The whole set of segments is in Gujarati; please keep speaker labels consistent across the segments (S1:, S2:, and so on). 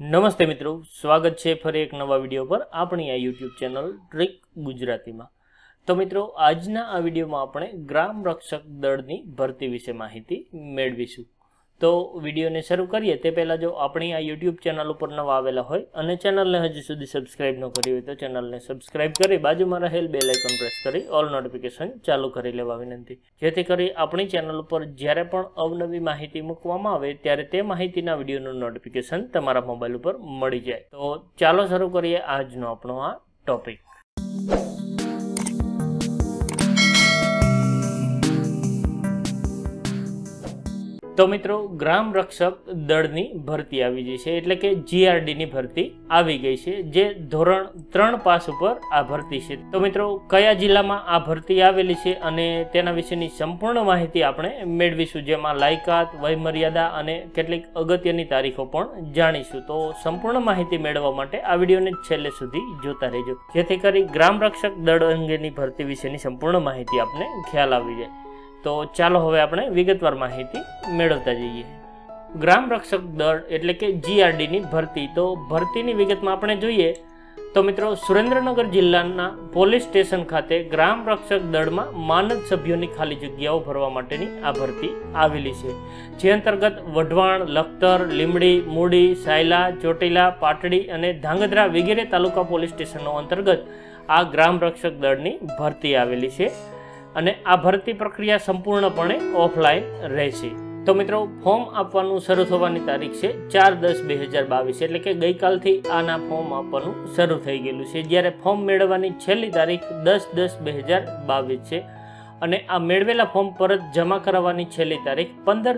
S1: નમસ્તે મિત્રો, સ્વાગત છે ફરી એક નવા વિડીયો પર આપણી આ યુટ્યુબ ચેનલ ટ્રીક ગુજરાતીમાં। તો મિત્રો, આજના આ વિડીયોમાં આપણે ગ્રામ રક્ષક દળની ભરતી વિશે માહિતી મેળવીશું। તો વિડીયોને શરૂ કરીએ તે પહેલાં જો આપણી આ યુટ્યુબ ચેનલ ઉપર નવા આવેલા હોય અને ચેનલને હજી સુધી સબસ્ક્રાઇબ ન કરી હોય તો ચેનલને સબસ્ક્રાઇબ કરી બાજુમાં રહેલ બેલ આઇકન પ્રેસ કરી ઓલ નોટિફિકેશન ચાલુ કરી લેવા વિનંતી, જેથી કરી આપણી ચેનલ ઉપર જ્યારે પણ અવનવી માહિતી મૂકવામાં આવે ત્યારે તે માહિતીના વિડીયોનું નોટિફિકેશન તમારા મોબાઈલ ઉપર મળી જાય। તો ચાલો શરૂ કરીએ આજનો આપણો આ ટોપિક। તો મિત્રો, ગ્રામ રક્ષક દળની ભરતી આવી ગઈ છે, એટલે કે જીઆરડીની ભરતી આવી ગઈ છે, જે ધોરણ 3 પાસ ઉપર આ ભરતી છે। તો મિત્રો, કયા જિલ્લામાં આ ભરતી આવેલી છે અને તેના વિશેની સંપૂર્ણ માહિતી આપણે મેળવીશું, જેમાં લાયકાત, વયમર્યાદા અને કેટલીક અગત્યની તારીખો પણ જાણીશું। તો સંપૂર્ણ માહિતી મેળવવા માટે આ વિડીયોને છેલ્લે સુધી જોતા રહેજો, જેથી કરી ગ્રામ રક્ષક દળ અંગેની ભરતી વિશેની સંપૂર્ણ માહિતી આપને ખ્યાલ આવી જાય। તો ચાલો હવે આપણે વિગતવાર માહિતી મેળવતા જઈએ। ગ્રામ રક્ષક દળ એટલે કે જીઆરડીની ભરતી। તો ભરતીની વિગતમાં આપણે જોઈએ તો મિત્રો, સુરેન્દ્રનગર જિલ્લાના પોલીસ સ્ટેશન ખાતે ગ્રામ રક્ષક દળમાં માનદ સભ્યોની ખાલી જગ્યાઓ ભરવા માટેની આ ભરતી આવેલી છે, જે અંતર્ગત વઢવાણ, લખતર, લીંબડી, મૂડી, સાયલા, ચોટીલા, પાટડી અને ધાંગધ્રા વગેરે તાલુકા પોલીસ સ્ટેશનો અંતર્ગત આ ગ્રામ રક્ષક દળની ભરતી આવેલી છે અને આ ભરતી પ્રક્રિયા સંપૂર્ણપણે ઓફલાઈન રહેશે। તો મિત્રો, ફોર્મ આપવાનું શરૂ થવાની તારીખ છે 4/10/2022, એટલે કે ગઈકાલથી આના ફોર્મ આપવાનું શરૂ થઈ ગયેલું છે, જ્યારે ફોર્મ મેળવવાની છેલ્લી તારીખ 10/10/2022 છે અને આ મેળવેલા ફોર્મ પરત જમા કરાવવાની છેલ્લી તારીખ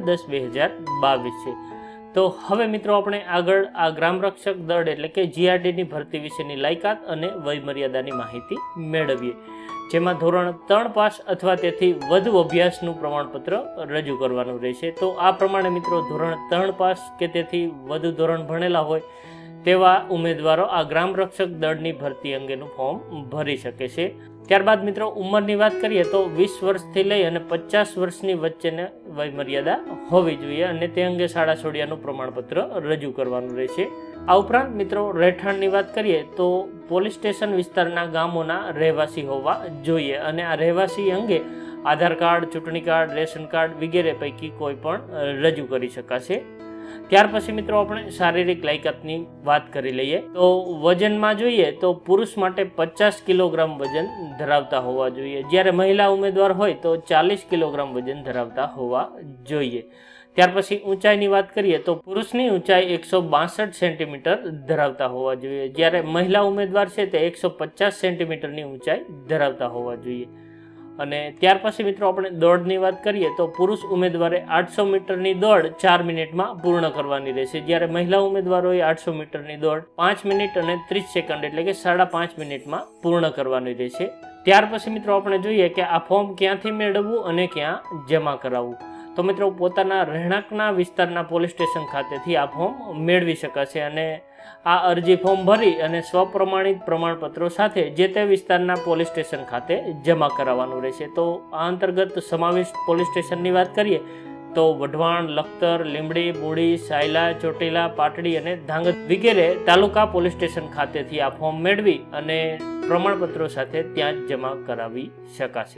S1: 15/10/2022 છે। તો હવે મિત્રો, આપણે આગળ આ ગ્રામ રક્ષક દળ એટલે કે જીઆરડીની ભરતી વિશેની લાયકાત અને વયમર્યાદાની માહિતી મેળવીએ, જેમાં ધોરણ 3 પાસ અથવા તેથી વધુ અભ્યાસનું પ્રમાણપત્ર રજૂ કરવાનું રહેશે। તો આ પ્રમાણે મિત્રો, ધોરણ 3 પાસ કે તેથી વધુ ધોરણ ભણેલા હોય તેવા ઉમેદવારો આ ગ્રામ રક્ષક દળની ભરતી અંગેનું ફોર્મ ભરી શકે છે। ત્યારબાદ મિત્રો, ઉંમરની વાત કરીએ તો 20 વર્ષથી લઈ અને 50 વર્ષની વચ્ચેની વયમર્યાદા હોવી જોઈએ અને તે અંગે શાળા છોડ્યાનું પ્રમાણપત્ર રજૂ કરવાનું રહેશે। આ ઉપરાંત મિત્રો, રહેઠાણની વાત કરીએ તો પોલીસ સ્ટેશન વિસ્તારના ગામોના રહેવાસી હોવા જોઈએ અને આ રહેવાસી અંગે આધાર કાર્ડ, ચૂંટણી કાર્ડ, રેશન કાર્ડ વગેરે પૈકી કોઈ પણ રજૂ કરી શકાશે। ત્યાર પછી મિત્રો, આપણે શારીરિક લાયકાતની વાત કરી લઈએ તો વજનમાં જોઈએ તો પુરુષ માટે 50 કિલોગ્રામ વજન ધરાવતા હોવા જોઈએ, જ્યારે મહિલા ઉમેદવાર હોય તો 40 કિલોગ્રામ વજન ધરાવતા હોવા જોઈએ। ત્યાર પછી ઊંચાઈની વાત કરીએ તો પુરુષની ઊંચાઈ 162 સેન્ટીમીટર ધરાવતા હોવા જોઈએ, જ્યારે મહિલા ઉમેદવાર છે તે 150 સેન્ટીમીટરની ઊંચાઈ ધરાવતા હોવા જોઈએ। અને ત્યાર પછી મિત્રો, આપણે દોડની વાત કરીએ તો પુરુષ ઉમેદવારે 800 મીટરની દોડ 4 મિનિટમાં પૂર્ણ કરવાની રહેશે, જ્યારે મહિલા ઉમેદવારોએ 800 મીટરની દોડ 5 મિનિટ અને 30 સેકન્ડ એટલે કે 5.5 મિનિટમાં પૂર્ણ કરવાની રહેશે। ત્યાર પછી મિત્રો, આપણે જોઈએ કે આ ફોર્મ ક્યાંથી મેળવવું અને ક્યાં જમા કરાવવું। તો મિત્રો, પોતાના રહેણાંકના વિસ્તારના પોલીસ સ્ટેશન ખાતેથી આ ફોર્મ મેળવી શકાશે અને આ અરજી ફોર્મ ભરી અને સ્વપ્રમાણિત પ્રમાણપત્રો સાથે જે તે વિસ્તારના પોલીસ સ્ટેશન ખાતે જમા કરાવવાનું રહેશે। તો આ અંતર્ગત સમાવિષ્ટ પોલીસ સ્ટેશનની વાત કરીએ તો વઢવાણ, લખતર, લીંબડી, મૂડી, સાયલા, ચોટીલા, પાટડી અને ધાંગધ્રા વગેરે તાલુકા પોલીસ સ્ટેશન ખાતેથી આ ફોર્મ મેળવી અને પ્રમાણપત્રો સાથે ત્યાં જ જમા કરાવી શકાશે।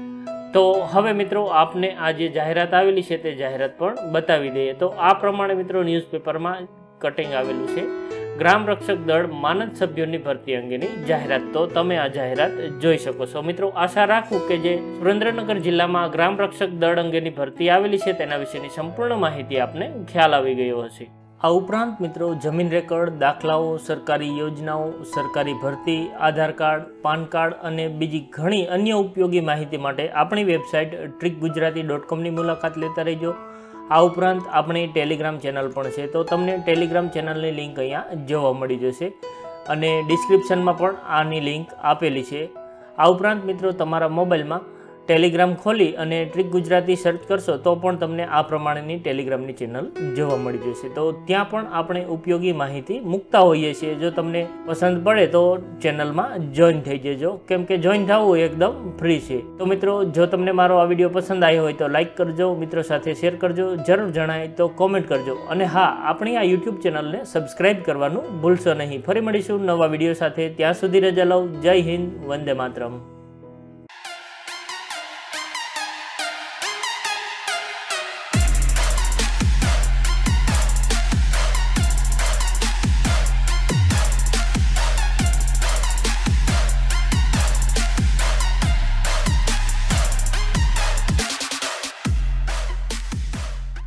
S1: તો હવે મિત્રો, આપને આ જે જાહેરાત આવેલી છે તે જાહેરાત પણ બતાવી દઈએ। તો આ પ્રમાણે મિત્રો, ન્યૂઝપેપરમાં કટિંગ આવેલું છે, ગ્રામ રક્ષક દળ માનદ સભ્યોની ભરતી અંગેની જાહેરાત। તો તમે આ જાહેરાત જોઈ શકો છો। મિત્રો, આશા રાખું કે જે સુરેન્દ્રનગર જિલ્લામાં ગ્રામ રક્ષક દળ અંગેની ભરતી આવેલી છે તેના વિશેની સંપૂર્ણ માહિતી આપને ખ્યાલ આવી ગયો હશે। આ ઉપરાંત મિત્રો, જમીન રેકર્ડ, દાખલાઓ, સરકારી યોજનાઓ, સરકારી ભરતી, આધાર કાર્ડ, પાન કાર્ડ અને બીજી ઘણી અન્ય ઉપયોગી માહિતી માટે આપણી વેબસાઇટ trickgujarati.com ની મુલાકાત લેતા રહેજો। આ ઉપરાંત આપણી ટેલિગ્રામ ચેનલ પણ છે, તો તમને ટેલિગ્રામ ચેનલની લિંક અહીંયા જોવા મળી જશે અને ડિસ્ક્રિપ્શનમાં પણ આની લિંક આપેલી છે। આ ઉપરાંત મિત્રો, તમારા મોબાઈલમાં ટેલિગ્રામ ખોલી અને ટ્રીક ગુજરાતી સર્ચ કરશો તો પણ તમને આ પ્રમાણેની ટેલિગ્રામની ચેનલ જોવા મળી જશે. તો ત્યાં પણ આપણે ઉપયોગી માહિતી મૂકતા હોઈએ છીએ. જો તમને પસંદ પડે તો ચેનલમાં જોઈન થઈ જજો, કેમ કે જોઈન થવું એકદમ ફ્રી છે. તો મિત્રો, જો તમને મારો આ વિડીયો પસંદ આવ્યો હોય તો લાઈક કરજો, મિત્રો સાથે શેર કરજો, જરૂર જણાય તો કોમેન્ટ કરજો, અને હા, આપણી આ યુટ્યુબ ચેનલને સબસ્ક્રાઈબ કરવાનું ભૂલશો નહીં. ફરી મળીશું નવા વિડીયો સાથે. ત્યાં સુધી રજા લઉં. જય હિન્દ, વંદે માતરમ.